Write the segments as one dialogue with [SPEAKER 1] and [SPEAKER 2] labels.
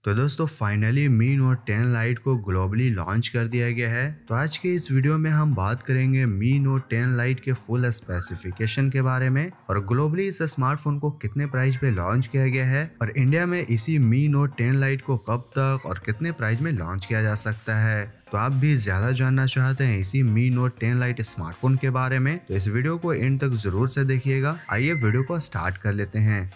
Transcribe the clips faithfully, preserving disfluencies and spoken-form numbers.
[SPEAKER 1] तो दोस्तों finally Mi Note ten lite को ग्लोबली लॉन्च कर दिया गया है। तो आज के इस वीडियो में हम बात करेंगे मी नोट टेन लाइट के फुल स्पेसिफिकेशन के बारे में और ग्लोबली इस स्मार्टफोन को कितने प्राइस पे लॉन्च किया गया है और इंडिया में इसी मी नोट टेन लाइट को कब तक और कितने प्राइस में लॉन्च किया जा सकता है। तो आप भी ज्यादा जानना चाहते हैं इसी Mi Note ten light smartphone के बारे में तो इस वीडियो को एंड तक जरूर से देखिएगा। आइए वीडियो को स्टार्ट कर लेते हैं।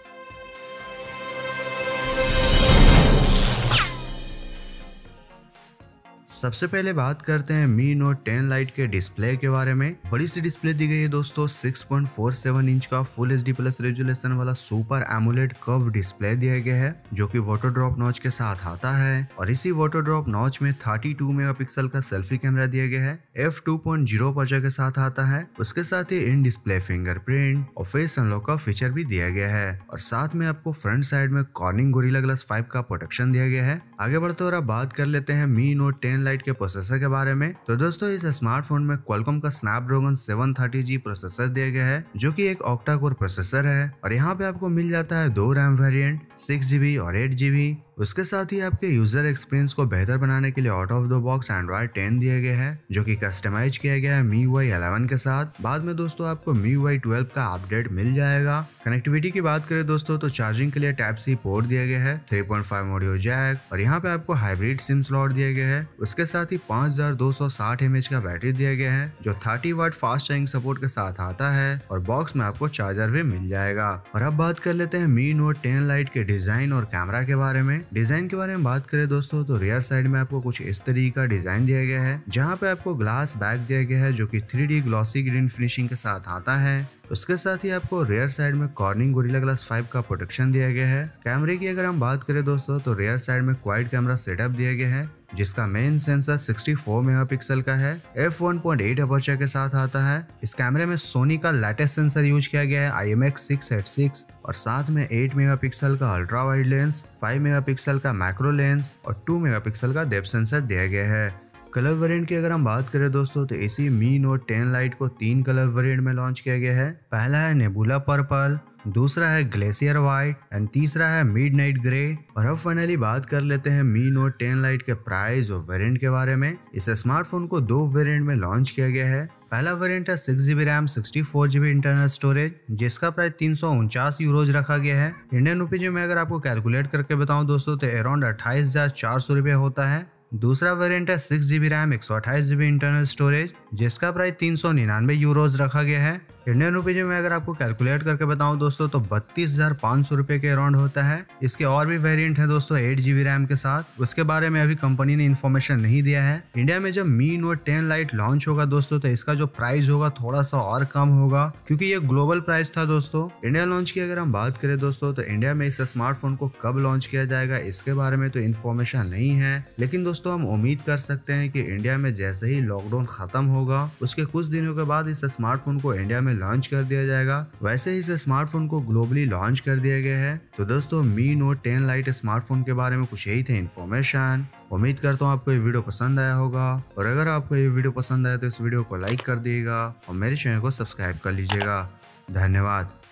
[SPEAKER 1] सबसे पहले बात करते हैं मी नोट टेन लाइट के डिस्प्ले के बारे में। बड़ी सी डिस्प्ले दी गई है दोस्तों, six point four seven inch का full H D plus resolution वाला सुपर एमोलेड कर्व डिस्प्ले दिया गया है जो कि वाटर ड्रॉप नॉच के साथ आता है और इसी वाटर ड्रॉप नॉच में थर्टी टू मेगापिक्सल का सेल्फी कैमरा दिया गया है, F two point zero aperture के साथ आता है। उसके साथ ही इन डिस्प्ले फिंगरप्रिंट और फेस अनलॉक का फीचर भी दिया गया है और साथ में आपको फ्रंट साइड में कॉर्निंग गोरिल्ला ग्लास फाइव का प्रोटेक्शन दिया गया है। आगे बढ़ते और अब बात कर लेते हैं मी नोट टेन लाइट के प्रोसेसर के बारे में। तो दोस्तों इस स्मार्टफोन में क्वालकॉम का Snapdragon seven thirty G processor दिया गया है जो कि एक ऑक्टा कोर प्रोसेसर है और यहाँ पे आपको मिल जाता है दो रैम वेरिएंट सिक्स जीबी और एट जीबी। उसके साथ ही आपके यूजर एक्सपीरियंस को बेहतर बनाने के लिए out of the box Android ten दिया गया है जो कि कस्टमाइज किया गया है मी यू आई इलेवन के साथ। बाद में दोस्तों आपको मी यू आई ट्वेल्व का अपडेट मिल जाएगा। कनेक्टिविटी की बात करें दोस्तों तो चार्जिंग के लिए टाइप सी पोर्ट दिया गया है, three point five audio jack और यहाँ पे आपको हाइब्रिड सिम स्लॉट दिया गया है। उसके साथ ही पाँच हज़ार दो सौ साठ एमएच का बैटरी दिया गया है जो thirty watt fast charging support के साथ आता है और बॉक्स में आपको चार्जर भी मिल जाएगा। और अब बात कर लेते हैं मी नोट टेन लाइट के डिजाइन और कैमरा के बारे में। डिजाइन के बारे में बात करें दोस्तों तो रियर साइड में आपको कुछ इस तरीके का डिजाइन दिया गया है जहाँ पे आपको ग्लास बैक दिया गया है जो कि three D glossy green finishing के साथ आता है। उसके साथ ही आपको रियर साइड में कॉर्निंग गोरिल्ला ग्लास फाइव का प्रोटेक्शन दिया गया है। कैमरे की अगर हम बात करें दोस्तों तो रियर साइड में क्वाड कैमरा सेटअप दिया गया है जिसका main sensor sixty four megapixel का है, F one point eight aperture के साथ आता है। इस कैमरे में सोनी का लेटेस्ट सेंसर यूज किया गया है I M X six eight six और साथ में एट मेगापिक्सल का ultra wide lens, five megapixel का मैक्रो लेंस और टू मेगापिक्सल का डेप्थ सेंसर दिया गया है। कलर वेरिएंट की अगर हम बात करें दोस्तों तो इसी मी नोट टेन लाइट को तीन कलर वेरिएंट में लॉन्च किया गया है। पहला है नेबुला पर्पल, दूसरा है ग्लेशियर व्हाइट एंड तीसरा है मिडनाइट ग्रे। और अब फाइनली बात कर लेते हैं मी नोट टेन लाइट के प्राइस और वेरिएंट के बारे में। इस स्मार्टफोन को दो वेरिएंट में लॉन्च किया गया है। पहला वेरिएंट है six GB RAM sixty four GB internal storage जिसका प्राइस तीन सौ उनचास यूरोज रखा गया है। इंडियन रुपीज में अगर आपको कैलकुलेट करके बताऊं दोस्तों तो अराउंड अट्ठाईस हजार चार सौ रुपये होता है। दूसरा वेरिएंट है सिक्स जीबी रैम एक सौ अट्ठाईस जीबी इंटरनल स्टोरेज जिसका प्राइस तीन सौ निन्यानवे यूरोज रखा गया है। इंडियन रुपीज में अगर आपको कैलकुलेट करके बताऊं दोस्तों तो बत्तीस हजार पाँच सौ रुपए के अराउंड होता है। इसके और भी वेरिएंट है दोस्तों एट जीबी रैम के साथ, उसके बारे में अभी कंपनी ने इन्फॉर्मेशन नहीं दिया है। इंडिया में जब Mi Note ten Lite launch होगा दोस्तों तो इसका जो प्राइस होगा थोड़ा सा और कम होगा क्योंकि ये ग्लोबल प्राइस था दोस्तों। इंडिया लॉन्च की अगर हम बात करें दोस्तों तो इंडिया में इस स्मार्टफोन को कब लॉन्च किया जाएगा इसके बारे में तो इन्फॉर्मेशन नहीं है, लेकिन दोस्तों हम उम्मीद कर सकते हैं कि इंडिया में जैसे ही लॉकडाउन खत्म होगा उसके कुछ दिनों के बाद इस स्मार्टफोन को इंडिया में लॉन्च कर दिया जाएगा। वैसे ही इस स्मार्टफोन को ग्लोबली लॉन्च कर दिया गया है। तो दोस्तों Mi Note ten light smartphone के बारे में कुछ यही थे इन्फॉर्मेशन। उम्मीद करता हूँ आपको ये वीडियो पसंद आया होगा और अगर आपको ये वीडियो पसंद आया तो इस वीडियो को लाइक कर दिएगा और मेरे चैनल को सब्सक्राइब कर लीजिएगा। धन्यवाद।